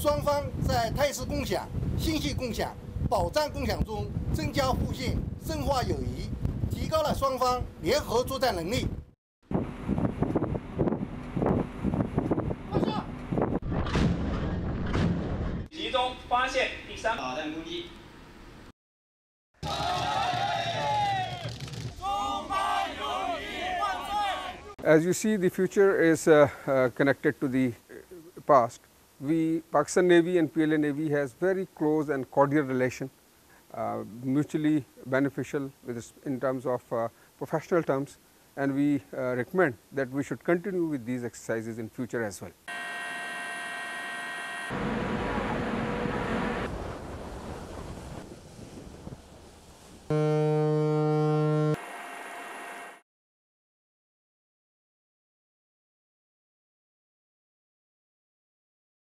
双方在态势共享、信息共享、保障共享中增加互信、深化友谊，提高了双方联合作战能力。 集中发现第3导弹攻击。 As you see, the future is connected to the past. Pakistan Navy and PLA Navy has very close and cordial relation, mutually beneficial in terms of professional terms, and we recommend that we should continue with these exercises in future as well.